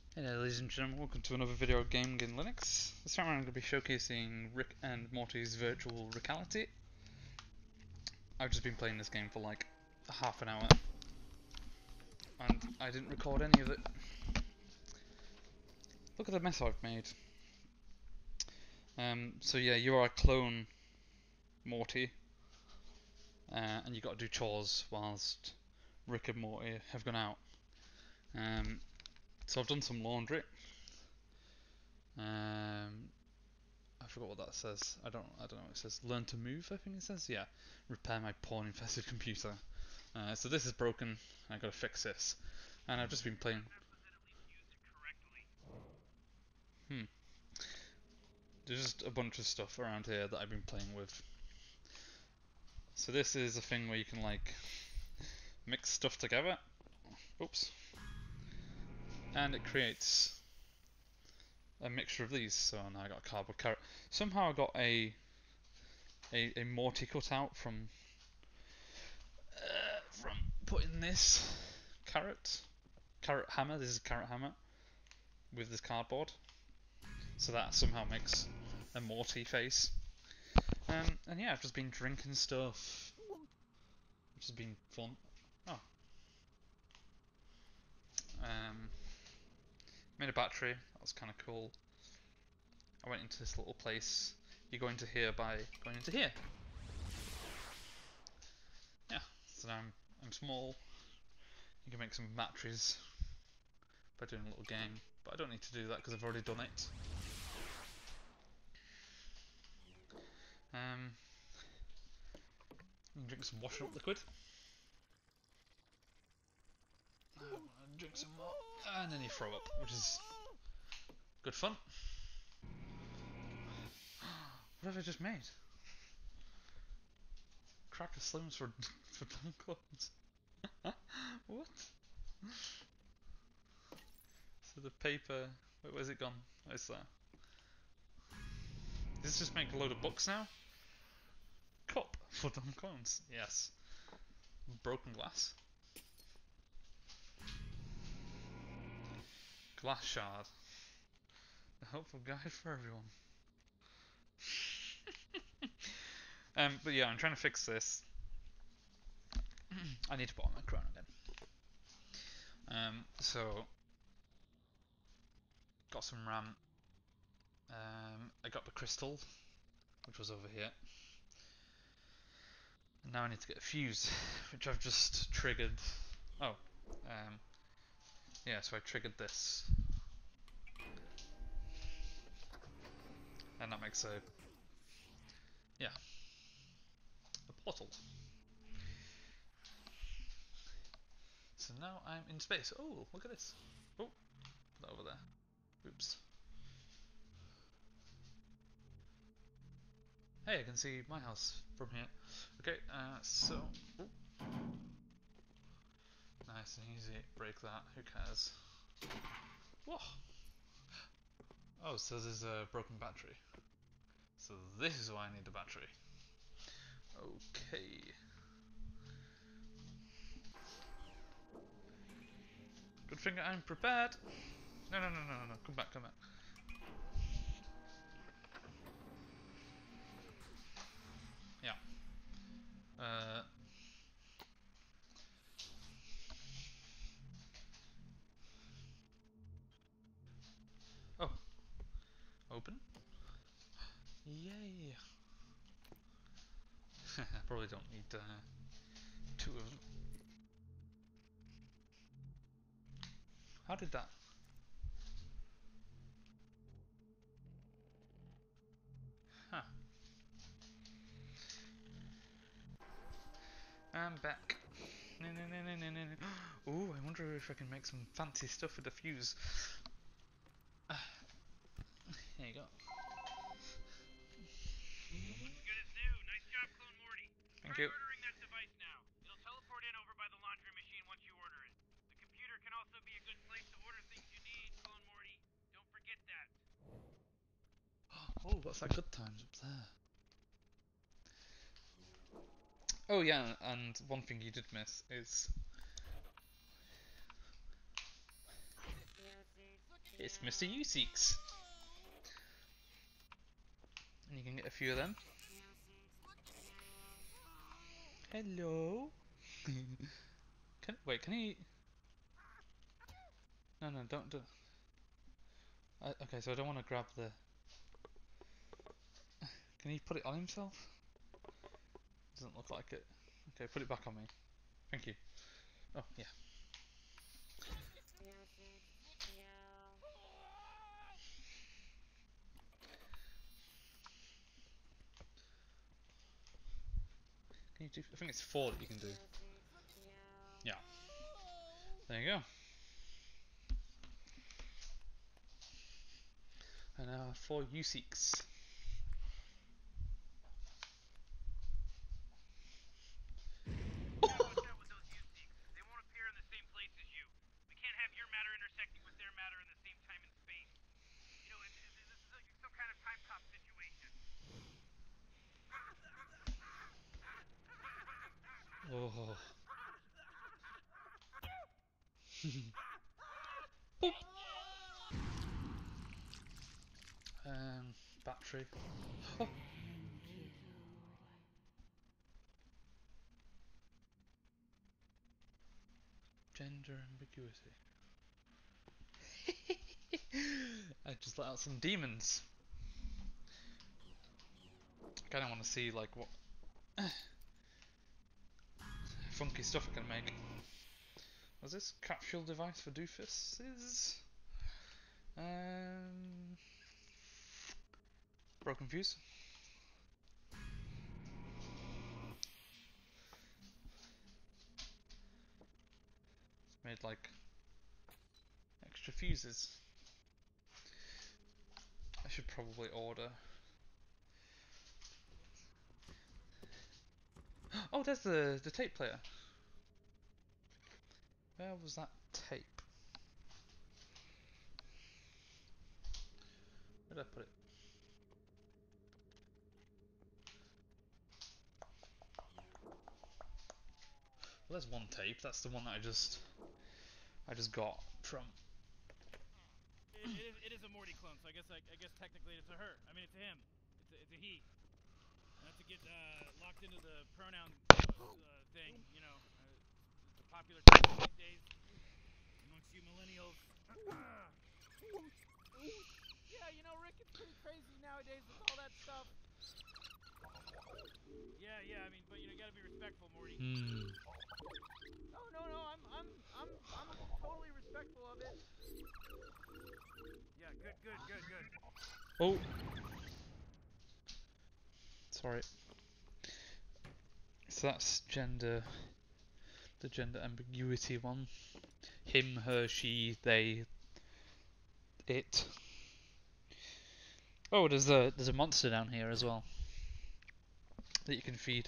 Hey there, ladies and gentlemen, welcome to another video of Gaming in Linux. This time I'm going to be showcasing Rick and Morty's Virtual Reality. I've just been playing this game for like half an hour, and I didn't record any of it. Look at the mess I've made. So yeah, you are a clone Morty, and you got to do chores whilst Rick and Morty have gone out. So I've done some laundry. I forgot what that says. I don't know what it says. Learn to move, I think it says. Yeah. Repair my porn infested computer. So this is broken. I gotta fix this. And I've just been playing. There's just a bunch of stuff around here that I've been playing with. So this is a thing where you can like mix stuff together. Oops. And it creates a mixture of these. So now I got a cardboard carrot. Somehow I got a Morty cutout from putting this carrot hammer. This is a carrot hammer with this cardboard. So that somehow makes a Morty face. And yeah, I've just been drinking stuff, which has been fun. Oh. Made a battery, that was kind of cool. I went into this little place. You go into here by going into here. Yeah, so now I'm small. You can make some batteries by doing a little game, but I don't need to do that because I've already done it. You can drink some washing up liquid. Drink some more, and then you throw up, which is good fun. What have I just made? Cracker slims for dumb clones. What? So the paper. Wait, where's it gone? Where's that? Does this just make a load of books now? Cup for dumb clones. Yes. Broken glass. Glass shard. A helpful guide for everyone. But yeah, I'm trying to fix this. I need to put on my crown again. So got some RAM. I got the crystal, which was over here. And now I need to get a fuse, which I've just triggered. Oh, yeah, so I triggered this. And that makes a portal. So now I'm in space. Oh, look at this. Oh, put that over there. Oops. Hey, I can see my house from here. Okay, so... Oh. Nice and easy. Break that. Who cares? Whoa! Oh, so there's a broken battery. So this is why I need the battery. Okay. Good thing I'm prepared. No. Come back. Yeah. Oh. Open. Yay. I probably don't need two of them. How did that? Huh. I'm back. Ooh, I wonder if I can make some fancy stuff with the fuse. There you go. Good as new. Nice job, Clone Morty. Thank Try you. ordering that device now. It'll teleport in over by the laundry machine once you order it. The computer can also be a good place to order things you need, Clone Morty. Don't forget that. Oh, what's that good times up there? Oh yeah, and one thing you did miss is It's Mr. Useeks. And you can get a few of them. Hello. Can he? No, don't do. Okay, so I don't want to grab the. Can he put it on himself? Doesn't look like it. Okay, put it back on me. Thank you. Oh yeah. Can you do? I think it's 4 that you can do. Yeah. There you go. And 4 Useeks. Watch out with those U-Seeks. They won't appear in the same place as you. We can't have your matter intersecting with their matter in the same time and space. You know, this is like some kind of time cop situation. Oh. Battery. Oh. Gender ambiguity. I just let out some demons. I kind of want to see like what funky stuff I can make. Was this capsule device for doofuses? Broken fuse. Made like extra fuses. I should probably order. Oh, there's the tape player. Where was that tape? Where did I put it? Well, there's one tape. That's the one that I just got from. It is a Morty clone, so I guess technically it's a her. I mean, it's a him. It's a he. Not to get locked into the pronoun thing, you know. It's a popular term these days amongst you millennials. Yeah, you know, Rick, it's pretty crazy nowadays with all that stuff. Yeah, I mean, but you know, you gotta be respectful, Morty. No, I'm totally respectful of it. Yeah, good. Oh. Sorry. So that's the gender ambiguity one. Him, her, she, they, it. Oh, there's a monster down here as well that you can feed.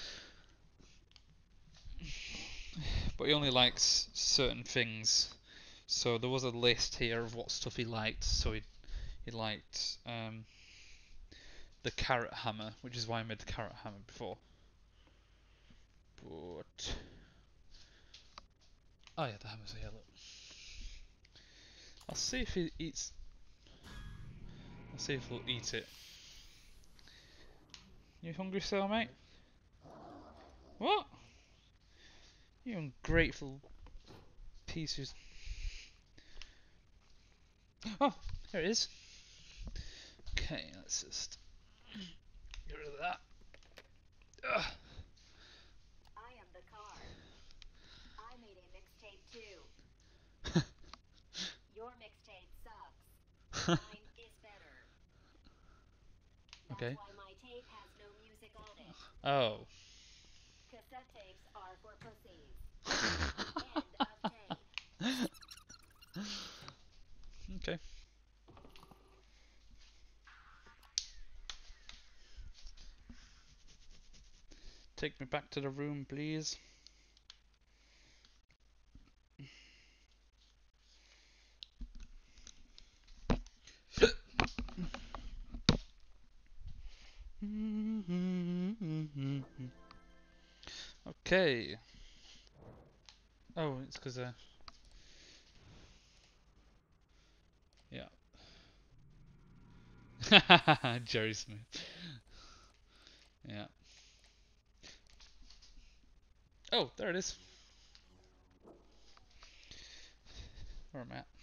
But he only likes certain things. So there was a list here of what stuff he liked. So he liked the carrot hammer, which is why I made the carrot hammer before. But oh yeah, the hammer's here. Look. I'll see if he eats. I'll see if he'll eat it. You hungry still, mate? What? You ungrateful pieces. Oh, here it is. Okay, let's just get rid of that. Ugh. I am the car. I made a mixtape too. Your mixtape sucks. Mine is better. That's Okay. why my tape has no music on it. Oh. Cassette tapes are for pussies. End of tape. Okay. Take me back to the room, please. Okay. Oh, it's because Jerry Smith. Yeah. Oh, there it is. Where am I at?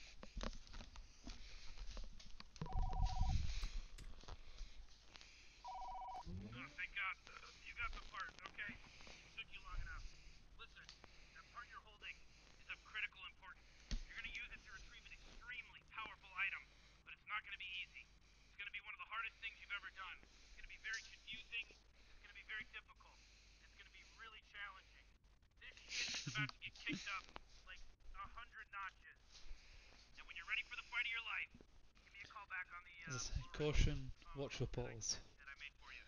Oh, thank God. You got the part, okay? It took you long enough. Listen, that part you're holding is of critical importance. You're gonna use it to retrieve an extremely powerful item, but it's not gonna be easy. It's gonna be one of the hardest things you've ever done. It's gonna be very confusing. It's gonna be very difficult. It's gonna be really challenging. This shit is about to get kicked up like 100 notches. And when you're ready for the fight of your life, give me a call back on the Caution, watch your balls. that I made for you.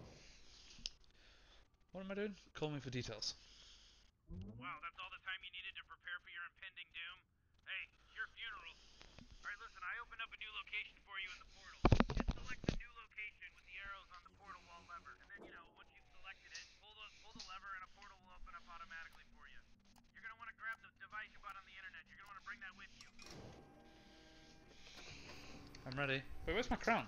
What am I doing? Call me for details. Wow, that's all the time you needed to prepare for your impending doom? Hey, it's your funeral. Alright, listen, I opened up a new location for you in the portal. Just select the new location with the arrows on the portal wall lever. And then, once you've selected it, pull the lever and a portal will open up automatically for you. You're gonna want to grab the device you bought on the internet. You're gonna want to bring that with you. I'm ready. Wait, where's my crown?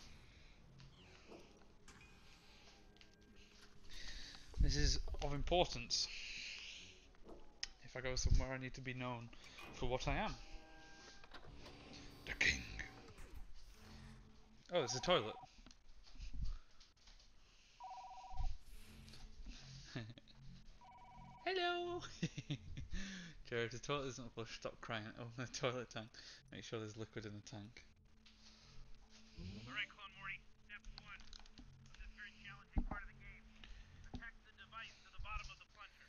This is of importance. If I go somewhere, I need to be known for what I am. The king. Oh, it's a toilet. Hello! Jared, the toilet isn't flush, stop crying. Oh, the toilet tank. Make sure there's liquid in the tank. Alright, Clone Morty. Step 1 of this very challenging part of the game. Attach the device to the bottom of the plunger.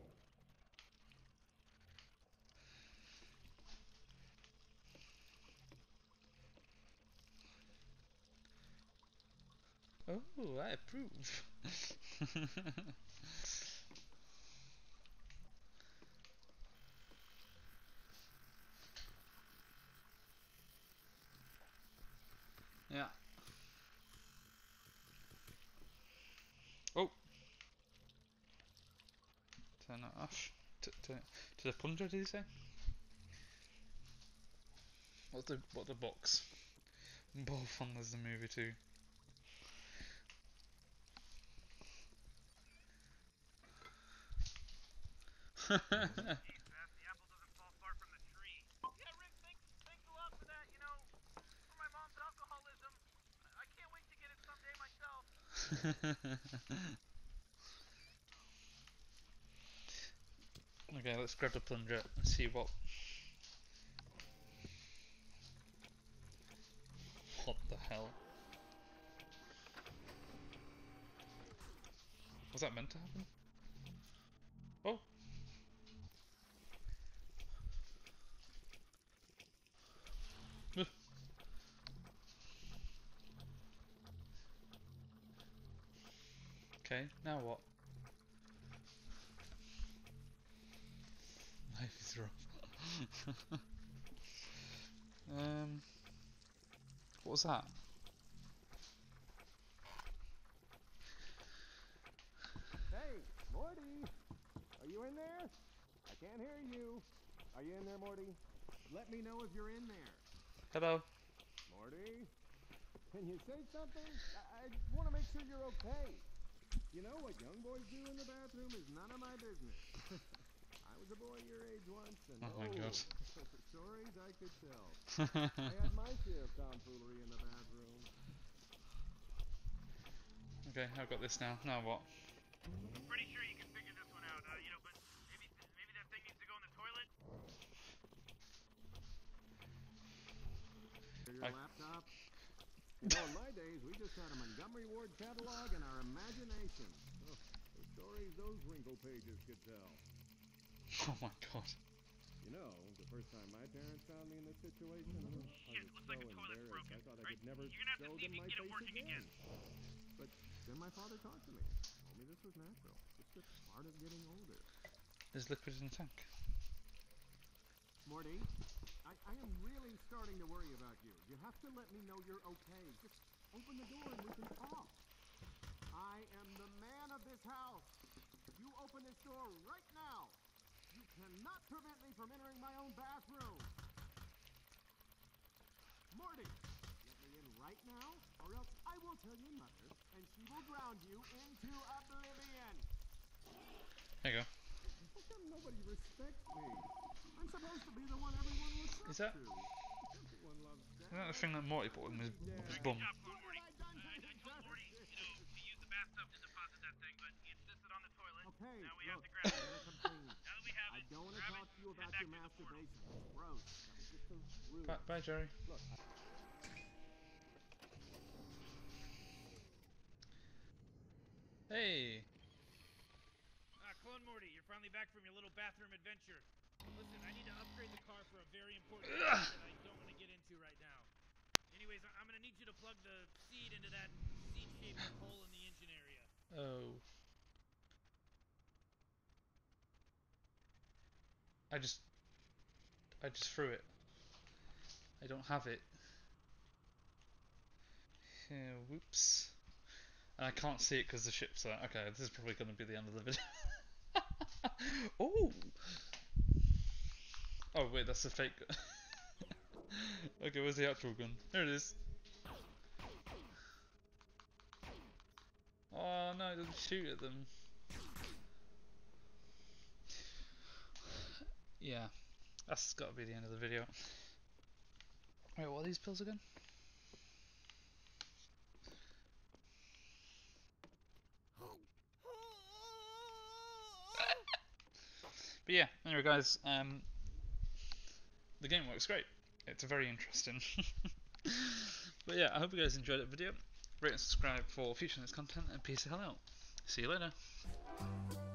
Oh, I approve. Yeah. Oh. Turn that off. To the plunger, did you say? What the box? Both fun as the movie too. Jeez, Beth, the apple doesn't fall far from the tree. Yeah, Rick, thanks a lot for that. For my mom's alcoholism, I can't wait to get it someday myself. Okay, let's grab the plunger and see what. What the hell? Was that meant to happen? Oh! Okay, now what? Life is rough. What was that? Hey, Morty! Are you in there? I can't hear you. Are you in there, Morty? Let me know if you're in there. Hello. Morty? Can you say something? I want to make sure you're okay. You know what young boys do in the bathroom is none of my business. I was a boy your age once, and Oh my god. stories I could tell. I had my share of tomfoolery in the bathroom. Okay, I've got this now. Now what? I'm pretty sure you can figure this one out, but maybe that thing needs to go in the toilet? Your laptop? In my days, we just had a Montgomery Ward catalog and our imagination. Oh, the stories those wrinkle pages could tell. Oh my god. The first time my parents found me in this situation, Shit, I was looks like so the toilet's embarrassed. broken. I thought I Right? could never You're gonna have to show see them if you my can get it face working again. But then my father talked to me. Told me this was natural. It's just part of getting older. There's liquid in the tank. Morty, I am really starting to worry about you. You have to let me know you're okay. Just open the door and we can talk. I am the man of this house. You open this door right now. You cannot prevent me from entering my own bathroom. Morty, let me in right now, or else I will tell your mother, and she will drown you into oblivion. There you go. How come nobody respects me? I'm supposed to be the one everyone looks up Is that- to. Everyone loves Isn't that the thing that Morty put in his bum? Good job, Clone Morty. I told Morty, to use the bathtub to deposit that thing, but he insisted on the toilet. Okay, Now we look, have to grab it. I'm gonna come clean. Now that we have I it, don't want to grab talk it, to you head about back your through the portal. masturbation. It's gross. That was just so rude. Bye, Jerry. Look, Hey. Clone Morty, you're finally back from your little bathroom adventure. Listen, I need to upgrade the car for a very important thing that I don't want to get into right now. Anyways, I'm gonna need you to plug the seed into that seed-shaped hole in the engine area. Oh. I just threw it. I don't have it. Whoops. And I can't see it because the ship's there. Okay, this is probably going to be the end of the video. Oh! Oh wait, that's the fake gun. Okay, where's the actual gun? There it is. Oh no, it doesn't shoot at them. Yeah, that's got to be the end of the video. Wait, what are these pills again? But yeah, anyway guys, the game works great. It's very interesting. But yeah, I hope you guys enjoyed that video. Rate and subscribe for future next content, and peace the hell out. See you later.